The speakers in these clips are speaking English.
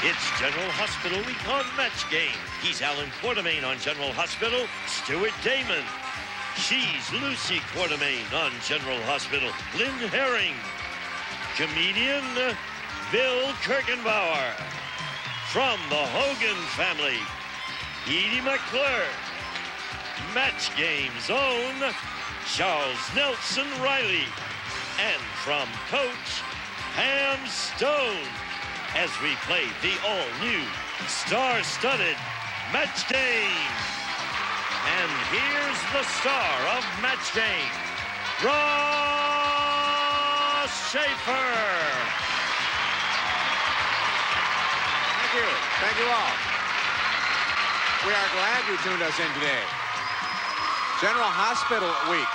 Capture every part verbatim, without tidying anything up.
It's General Hospital Week on Match Game. He's Alan Quartermain on General Hospital, Stuart Damon. She's Lucy Quartermain on General Hospital, Lynn Herring. Comedian Bill Kirchenbauer. From the Hogan family, Edie McClurg. Match Game's own Charles Nelson Reilly. And from Coach Pam Stone, as we play the all-new star-studded Match Game. And here's the star of Match Game, Ross Schaefer. Thank you. Thank you all. We are glad you tuned us in today. General Hospital Week.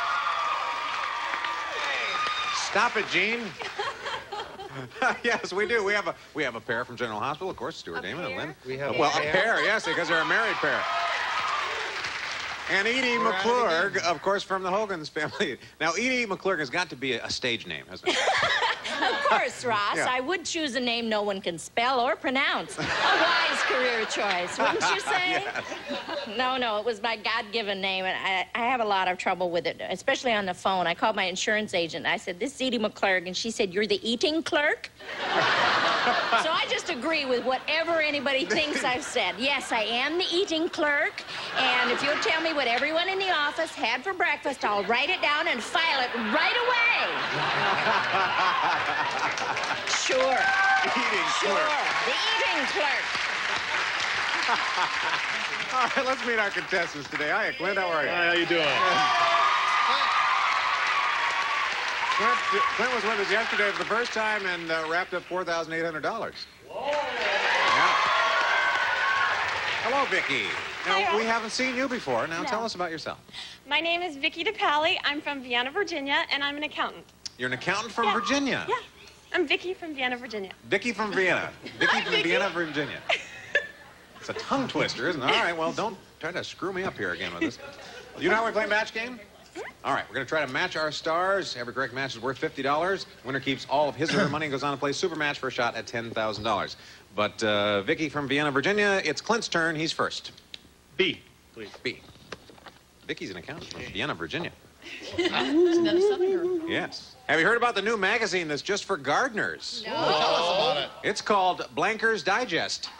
Stop it, Gene. Yes, we do. We have a we have a pair from General Hospital, of course, Stuart Damon and Lynn. We have well, a pair. a pair, yes, because they're a married pair. And Edie McClurg, of course, from the Hogan's family. Now, Edie McClurg has got to be a, a stage name, hasn't it? Of course, Ross. Yeah. I would choose a name no one can spell or pronounce. A wise career choice, wouldn't you say? Yes. No, no, it was my God-given name, and I, I have a lot of trouble with it, especially on the phone. I called my insurance agent. I said, this is Edie McClurg, and she said, you're the eating clerk? So I just agree with whatever anybody thinks I've said. Yes, I am the eating clerk, and if you'll tell me what everyone in the office had for breakfast, I'll write it down and file it right away. Sure. Eating Sure. clerk. The eating clerk. All right, let's meet our contestants today. Hiya, Clint. How are you? Hi, how you doing? Clint, Clint was with us yesterday for the first time and uh, wrapped up four thousand eight hundred dollars. Whoa! Yeah. Hello, Vicki. Now, Hi, we haven't seen you before. Now, No. tell us about yourself. My name is Vicki DePaoli. I'm from Vienna, Virginia, and I'm an accountant. You're an accountant from Yeah. Virginia. Yeah. I'm Vicki from Vienna, Virginia. Vicki from Vienna. Vicki from Vicki. Vienna, Virginia. It's a tongue twister, isn't it? All right, well, don't try to screw me up here again with this. You know how we play match game? All right, we're going to try to match our stars. Every correct match is worth fifty dollars. Winner keeps all of his or her money and goes on to play super match for a shot at ten thousand dollars. But uh, Vicki from Vienna, Virginia, it's Clint's turn. He's first. B, please. B. Vicki's an accountant from Vienna, Virginia. Another Southern girl. Yes. Have you heard about the new magazine that's just for gardeners? No. Well, tell us about it. It's called Blanker's Digest.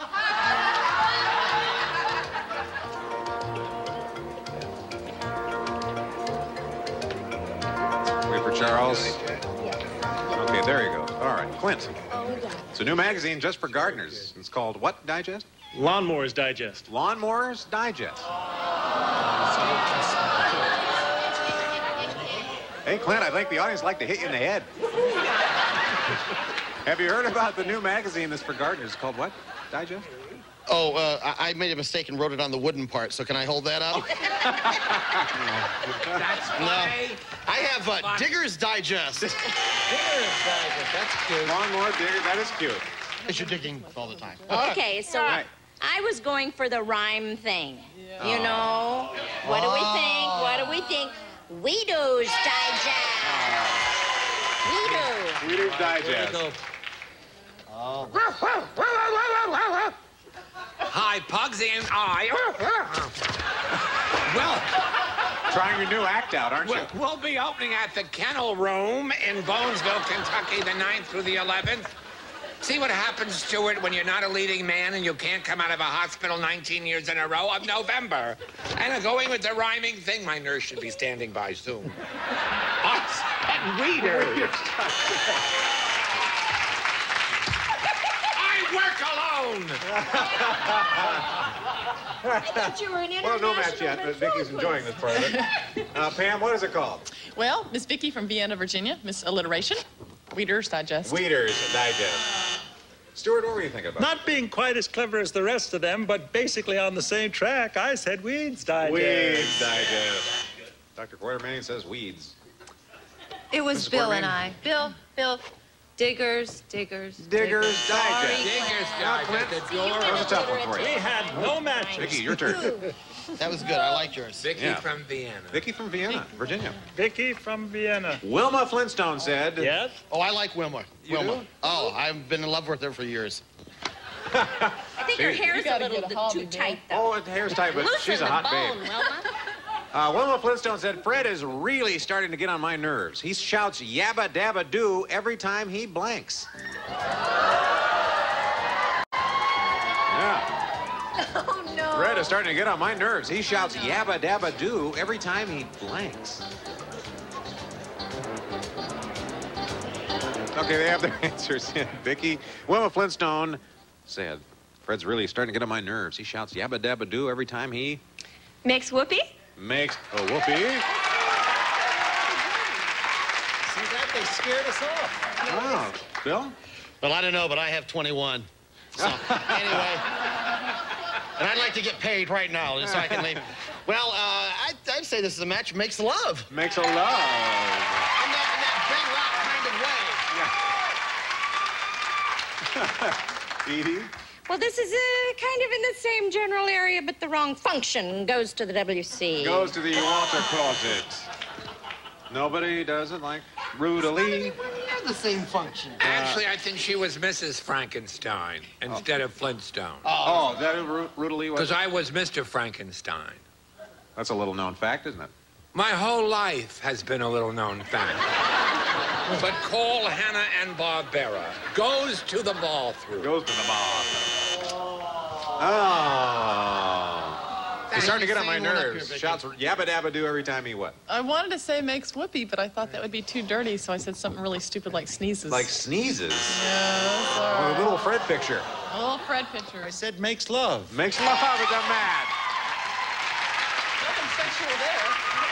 Wait for Charles. Okay, there you go. All right, Clint. It's a new magazine just for gardeners. It's called what Digest? Lawnmowers Digest. Lawnmowers Digest. Hey, Clint, I think the audience like to hit you in the head. Have you heard about the new magazine that's for gardeners called what? Digest? Oh, uh, I I made a mistake and wrote it on the wooden part, so can I hold that up? That's No. funny. I have uh, Digger's Digest. Digger's Digest. That's cute. Lawnmower digger, that is cute. Because you're digging all the time. Okay, so Right. I was going for the rhyme thing. You know? What do we think? What do we think? Weedo's Digest. Weedo. Reader's Digest. Hi, Pugsy and I. Well, Trying your new act out, aren't you? we'll, we'll be opening at the Kennel Room in Bonesville, Kentucky, the ninth through the eleventh. See what happens, Stuart, when you're not a leading man and you can't come out of a hospital nineteen years in a row of November. And going with the rhyming thing, my nurse should be standing by soon. Us and readers. I work alone. I thought you were an Well, international no match yet, but Vicki's enjoying this part of it. Uh, Pam, what is it called? Well, Miss Vicki from Vienna, Virginia, Miss Alliteration, Reader's Digest. Weeder's Digest. Stuart, what were you thinking about? Not being quite as clever as the rest of them, but basically on the same track, I said Weeds Digest. Weeds Digest. Doctor Quartermain says weeds. It was Missus Bill and Quartermain. I. Bill, Bill, diggers, diggers, Digger's Sorry, Digest. Digger's Now, Clint, Digest. that was a tough one for We you. had no matches. Vicki, your turn. That was good. I liked yours. Vicky Yeah. from Vienna. Vicki from Vienna, Virginia. Vicki from Vienna. Wilma Flintstone said... Yes? Oh, I like Wilma. You Wilma. do? Oh, I've been in love with her for years. I think her See? hair's You a gotta little get a hobby, too Bill. tight, though. Oh, the hair's tight, but Loosen she's a the hot bone, babe. Wilma. Uh, Wilma Flintstone said, Fred is really starting to get on my nerves. He shouts yabba dabba doo every time he blanks. Yeah. Oh, no. Fred is starting to get on my nerves. He shouts yabba dabba doo every time he blanks. Okay, they have their answers in. Vicky, Wilma Flintstone said, Fred's really starting to get on my nerves. He shouts yabba dabba doo every time he Makes whoopee? makes a whoopee. See that? They scared us off. Wow. Bill? Well, I don't know, but I have twenty-one. So, anyway. And I'd like to get paid right now so I can leave. Well, uh, I'd, I'd say this is a match makes love. Makes a love. In that, in that big rock kind of way. Edie? Well, this is uh, kind of in the same general area, but the wrong function. Goes to the W C. Goes to the water closet. Nobody doesn't like Rudely. We're near the same function. Actually, I think she was Missus Frankenstein instead of Flintstone. Oh, that is Ru Rudely was. Because I was Mister Frankenstein. That's a little known fact, isn't it? My whole life has been a little known fact. But Cole, Hannah, and Barbera goes to the ball through. Goes to the ball. Oh. He's starting to get on my Saying one up here, nerves. Vicky. Shouts yabba dabba doo every time he what? I wanted to say makes whoopee, but I thought that would be too dirty, so I said something really stupid like sneezes. Like sneezes. Yeah, that's all Well, right. a little Fred picture. A little Fred picture. I said makes love. Makes love with a man. Nothing sexual there.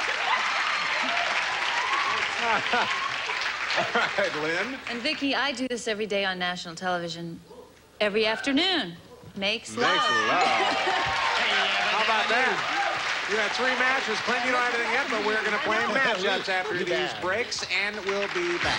All right, Lynn. And Vicky, I do this every day on national television. Every afternoon. Makes love. Makes love. How about that? You had three matches. Clint, you don't have anything yet, but we're going to play matchups after these breaks, and we'll be back.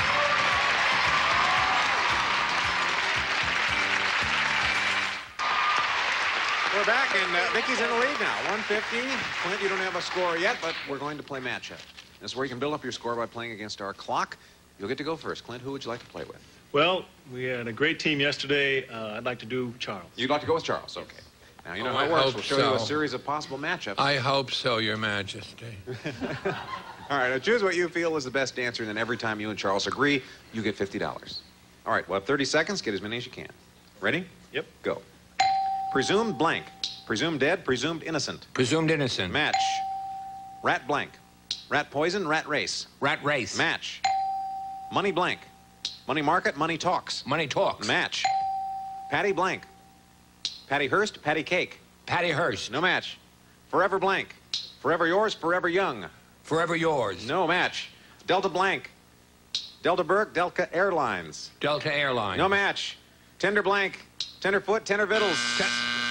We're back, and uh, Vicky's in the lead now, one fifty. Clint, you don't have a score yet, but we're going to play matchup. This is where you can build up your score by playing against our clock. You'll get to go first. Clint, who would you like to play with? Well, we had a great team yesterday. Uh, I'd like to do Charles. You'd like to go with Charles, okay. Now, you know Oh, how it I works. hope We'll show you a so. series of possible matchups. I hope so, Your Majesty. All right, now choose what you feel is the best answer, and then every time you and Charles agree, you get fifty dollars. All right, we'll have thirty seconds. Get as many as you can. Ready? Yep. Go. Presumed blank. Presumed dead. Presumed innocent. Presumed innocent. Match. Rat blank. Rat poison. Rat race. Rat race. Match. Money blank. Money market. Money talks. Money talks. Match. Patty blank. Patty Hearst. Patty cake. Patty Hearst. No match. Forever blank. Forever yours. Forever young. Forever yours. No match. Delta blank. Delta Burke, Delta Airlines. Delta Airlines. No match. Tender blank. Tenderfoot, Tender Vittles. Ten-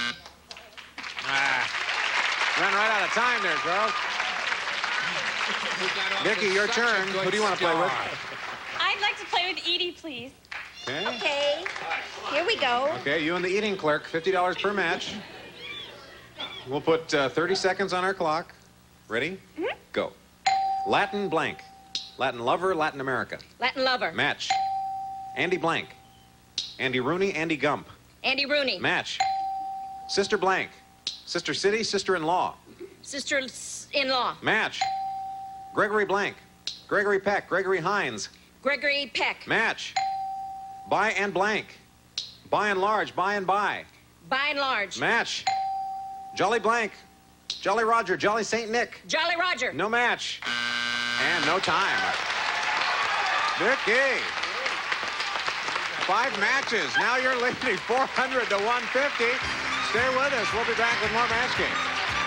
Ah. Run right out of time there, Charles. We got off Vicky, to your such a turn. good Who do you want to play with? start. I'd like to play with Edie, please. Okay. Okay. Here we go. Okay, you and the eating clerk, fifty dollars per match. We'll put uh, thirty seconds on our clock. Ready? Mm-hmm. Go. Latin blank. Latin lover, Latin America. Latin lover. Match. Andy blank. Andy Rooney, Andy Gump. Andy Rooney. Match. Sister blank. Sister city, sister-in-law. Sister-in-law. Match. Gregory blank. Gregory Peck, Gregory Hines. Gregory Peck. Match. By and blank. By and large, by and by. By and large. Match. Jolly blank. Jolly Roger, Jolly Saint Nick. Jolly Roger. No match. And no time. Vicky. Five matches. Now you're leading four hundred to one fifty. Stay with us. We'll be back with more match game.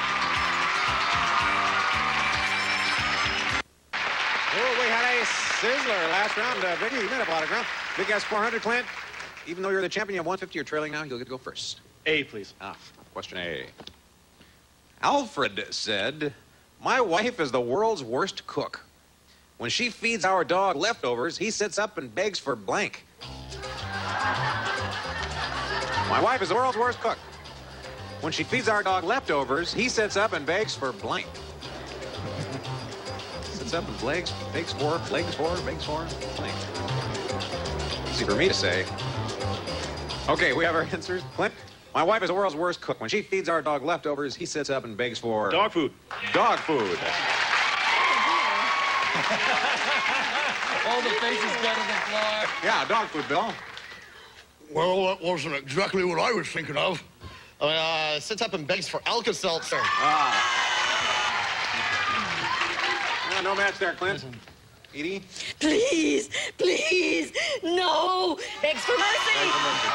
Oh, we had a sizzler last round. Uh, Vicky, you made up a lot of ground. Vicky has four hundred, Clint. Even though you're the champion, you have one fifty. You're trailing now. You'll get to go first. A, please. Ah, question A. Alfred said, my wife is the world's worst cook. When she feeds our dog leftovers, he sits up and begs for blank. My wife is the world's worst cook. When she feeds our dog leftovers, he sits up and begs for blank. Sits up and begs, begs for, begs for, begs for, blank. Easy for me to say. Okay, we have our answers. Clint? My wife is the world's worst cook. When she feeds our dog leftovers, he sits up and begs for... Dog food. Dog food. All the faces go to the floor. Yeah, dog food, Bill. Well, that wasn't exactly what I was thinking of. Uh, sits up and begs for Alka-Seltzer. Ah. Yeah, no match there, Clint. Edie? Please, please, no. Begs for mercy. Begs for mercy.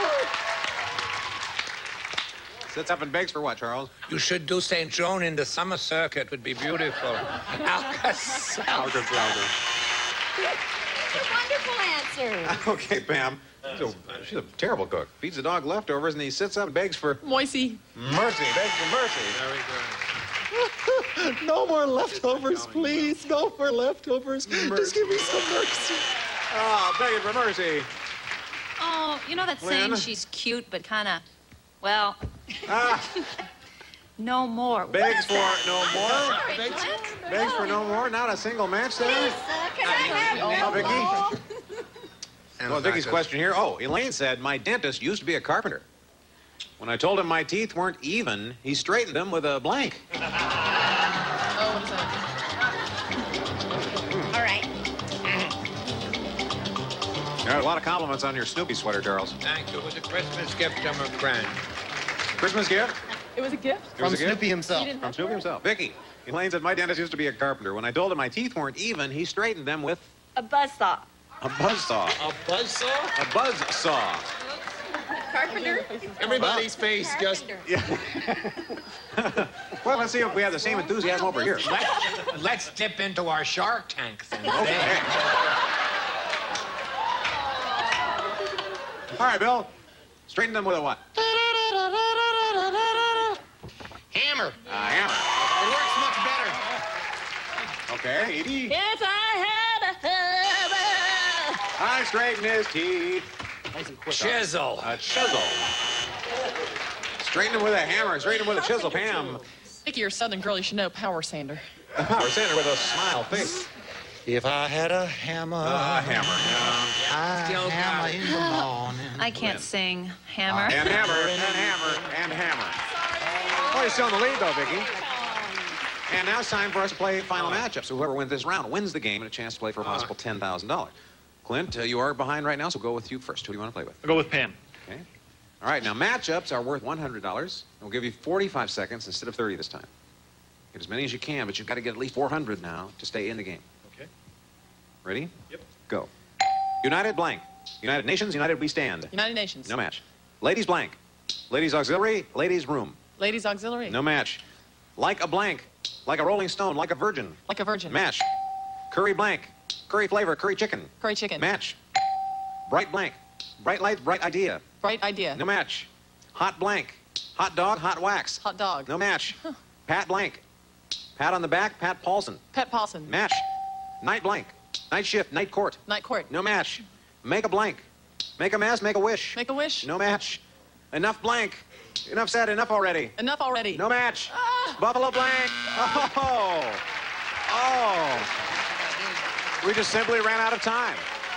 Sits up and begs for what, Charles? You should do Saint Joan in the summer circuit. Would be beautiful. Alka-Seltzer. Alka-Seltzer. A wonderful answer. Okay, Pam. She's a, she's a terrible cook. Feeds the dog leftovers, and he sits up and begs for... Moisey. Mercy. Begs for mercy. There we go. No more leftovers, please. No more leftovers. Just give me some mercy. Oh, begging for mercy. Oh, you know that Lynn? saying she's cute, but kind of, well, Ah, no more. begs for no more. Sorry, Begs, Clint. begs for no more. Not a single match there. Please, uh, can I have Oh, no Vicky. more? Well, Vicky's question here. Oh, Elaine said, my dentist used to be a carpenter. When I told him my teeth weren't even, he straightened them with a blank. Oh, what is that? All right. There are a lot of compliments on your Snoopy sweater, Charles. Thank you. It was a Christmas gift from a friend. Christmas gift? It was a gift? It was From a gift? Snoopy himself. From Snoopy himself. Vicky. Elaine said, my dentist used to be a carpenter. When I told him my teeth weren't even, he straightened them with A buzzsaw. a buzzsaw. A buzzsaw? A buzz saw. Carpenter. Everybody's face just... Yeah. Well, let's see if we have the same enthusiasm over here. Let's, let's dip into our Shark Tank thing. Okay. All right, Bill. Straighten them with a what? Hammer. A hammer. It works much better. Okay, Edie. If I had a hammer. I straighten his teeth. Nice and quick. Chisel. A chisel. Straighten him with a hammer. Straighten him with a chisel, Pam. Vicky, you're a Southern girl. You should know power sander. A power sander with a smile face. If I had a hammer, A hammer. I'd Still hammer got it. in the morning. I can't sing. Hammer. And hammer, and hammer, and hammer. Oh, you're still in the lead, though, Vicky. And now it's time for us to play final matchup. So whoever wins this round wins the game and a chance to play for a possible ten thousand dollars. Clint, uh, you are behind right now, so we'll go with you first. Who do you want to play with? I'll go with Pam. Okay. All right, now matchups are worth one hundred dollars. We'll give you forty-five seconds instead of thirty this time. Get as many as you can, but you've got to get at least four hundred now to stay in the game. Okay. Ready? Yep. Go. United blank. United Nations, United we stand. United Nations. No match. Ladies blank. Ladies auxiliary, ladies room. Ladies Auxiliary. No match. Like a blank. Like a rolling stone, like a virgin. Like a virgin. Match. Curry blank. Curry flavor, curry chicken. Curry chicken. Match. Bright blank. Bright light, bright idea. Bright idea. No match. Hot blank. Hot dog, hot wax. Hot dog. No match. Pat blank. Pat on the back, Pat Paulson. Pet Paulson. Match. Night blank. Night shift, night court. Night court. No match. Make a blank. Make a mask, make a wish. Make a wish. No match. Enough blank. Enough said, enough already. Enough already. No match. Ah. Buffalo blank. Oh. Oh. We just simply ran out of time.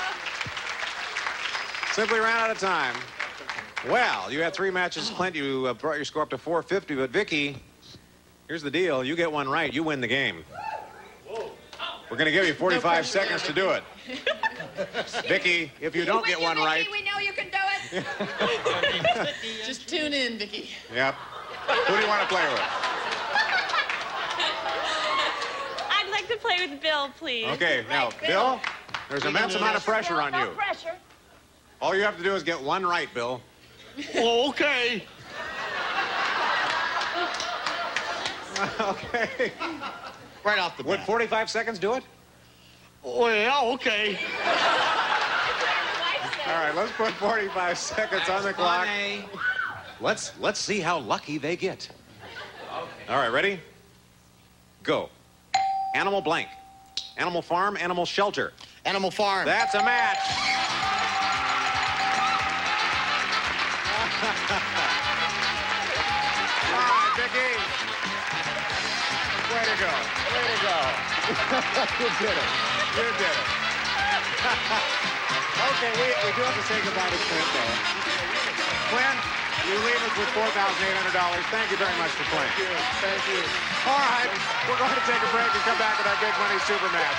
Simply ran out of time. Well, you had three matches, Clint. You uh, brought your score up to four fifty, but Vicky, here's the deal. You get one right, you win the game. We're going to give you forty-five seconds to do it. Vicky, if you don't When get you one Vicky, right... we know you can do it. Just tune in, Vicky. Yep. Who do you want to play with? I'd like to play with Bill, please. Okay, now, Right, Bill. Bill, there's immense amount of pressure No, on no you. pressure. All you have to do is get one right, Bill. Oh, okay. Okay. Right off the Would bat. forty-five seconds do it? Oh, yeah, okay. All right, let's put forty-five seconds on the clock. Let's let's see how lucky they get. All right, ready? Go. Animal blank. Animal farm, animal shelter. Animal Farm. That's a match. All right, Vicky. Way to go. Way to go. You did it. You did it. Okay, we, we do have to say goodbye to Clint, though. You leave us with four thousand eight hundred dollars. Thank you very much for playing. Thank you. Thank you. All right, we're going to take a break and come back with our big money super match.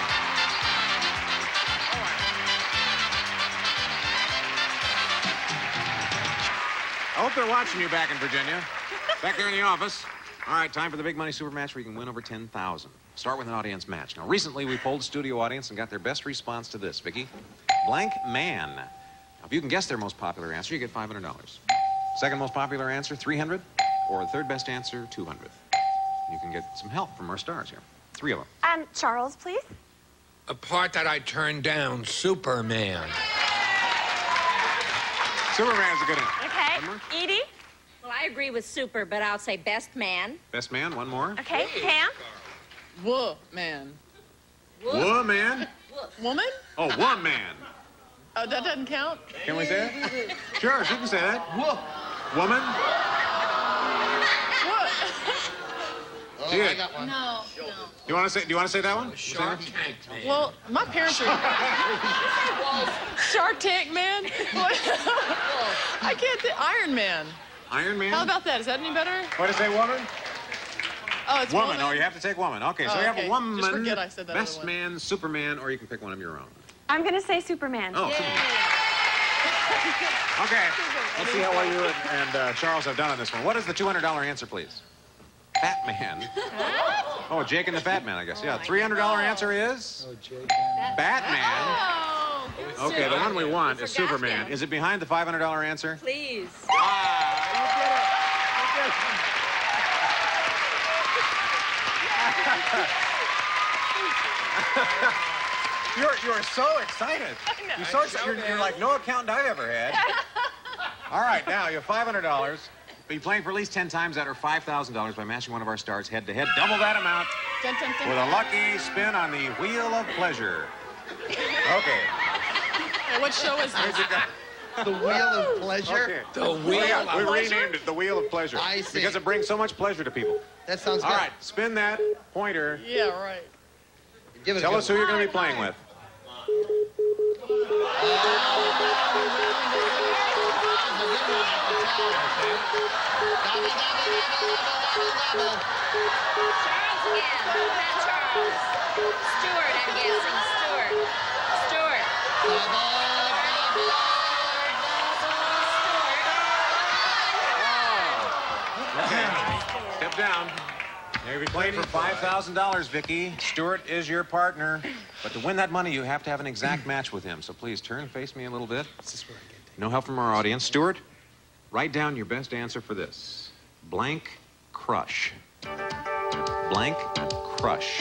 I hope they're watching you back in Virginia. Back there in the office. All right, time for the big money super match where you can win over ten thousand dollars. Start with an audience match. Now, recently we polled the studio audience and got their best response to this, Vicki. Blank man. Now, if you can guess their most popular answer, you get five hundred dollars. Second most popular answer, three hundred dollars. Or the third best answer, two hundred dollars. You can get some help from our stars here. Three of them. Um, Charles, please. A part that I turned down, Superman. Superman's a good answer. Okay. Edie? Well, I agree with super, but I'll say best man. Best man, one more. Okay. Pam? Whoa, man. Woman. Woman? Oh, one man. Oh, that doesn't count? Can we say it? Sure, she can say that. Whoa. Woman. What? Oh, See I it. got one. No, no. Do you want to say? Do you want to say that one? Shark Tank Man. Well, my parents are... Shark Tank Man? What? I can't think... Iron Man. Iron Man. How about that? Is that any better? What did it say, woman? Oh, it's Woman. woman. Oh, you have to take woman. Okay, so Oh, you have okay. a woman, Just forget I said that best other one. man, Superman, or you can pick one of your own. I'm going to say Superman. Oh, Superman. Okay, let's see how well you and, and uh, Charles have done on this one. What is the two hundred dollar answer, please? Fat man. Oh, Jake and the Fat Man, I guess. Yeah, three hundred dollar answer is? Oh, Jake. Batman. Oh, good Okay, the job. one we want You is forgot Superman. him. Is it behind the five hundred dollar answer? Please. You're, you're so excited. You're so excited. You're, you're like no accountant I've ever had. All right, now you have five hundred dollars. Be playing for at least ten times that or five thousand dollars by matching one of our stars head to head. Double that amount Dun, dun, dun. with a lucky spin on the Wheel of Pleasure. Okay. Hey, what show is this? The Wheel of Pleasure? Okay. The Wheel We of renamed it the Wheel of Pleasure. I see. Because it brings so much pleasure to people. That sounds good. All right, spin that pointer. Yeah, right. Give it a Tell go. us who you're going to be playing with. Charles again. What about Charles? Stuart, I'm guessing. Stuart. Stuart. Step down. You'll be playing for five thousand dollars, Vicki. Stuart is your partner. But to win that money, you have to have an exact match with him. So please turn and face me a little bit. No help from our audience. Stuart, write down your best answer for this. Blank crush. Blank crush.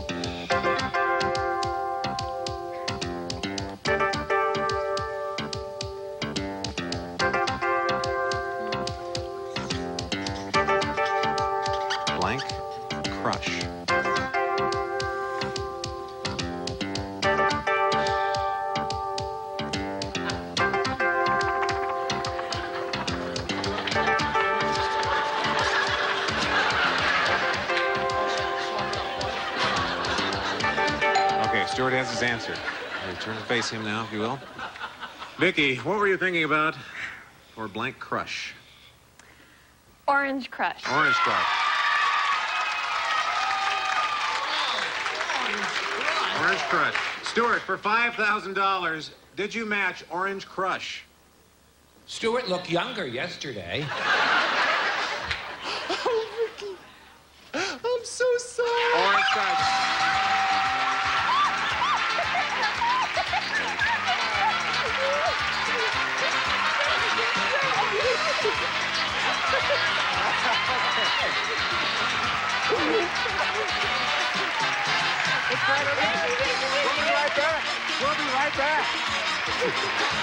Blank crush. Okay, Stuart has his answer. You turn and face him now, if you will. Vicki, what were you thinking about for blank crush? Orange Crush. Orange crush. Orange crush. Stuart, for five thousand dollars, did you match Orange Crush? Stuart looked younger yesterday. Oh, Ricky. I'm so sorry. Orange Crush. We'll be right back. We'll be right back.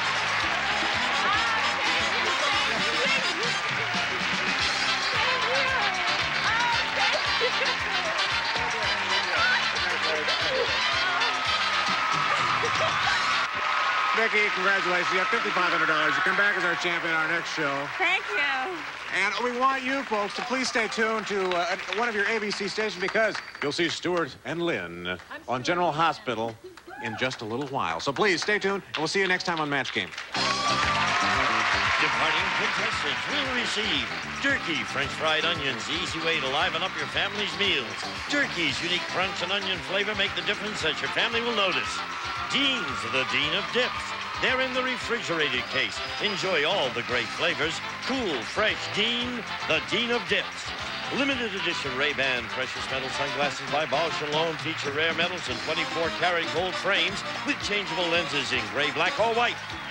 Vicki, congratulations. You have fifty-five hundred dollars. You come back as our champion on our next show. Thank you. And we want you folks to please stay tuned to uh, one of your A B C stations because you'll see Stuart and Lynn on General Hospital in just a little while. So please stay tuned, and we'll see you next time on Match Game. Departing contestants will receive Jerky French fried onions, the easy way to liven up your family's meals. Jerky's unique crunch and onion flavor make the difference that your family will notice. Dean's, the Dean of Dips. They're in the refrigerated case. Enjoy all the great flavors. Cool, fresh Dean, the Dean of Dips. Limited edition Ray-Ban precious metal sunglasses by Bausch and Lomb feature rare metals and twenty-four karat gold frames with changeable lenses in gray, black, or white.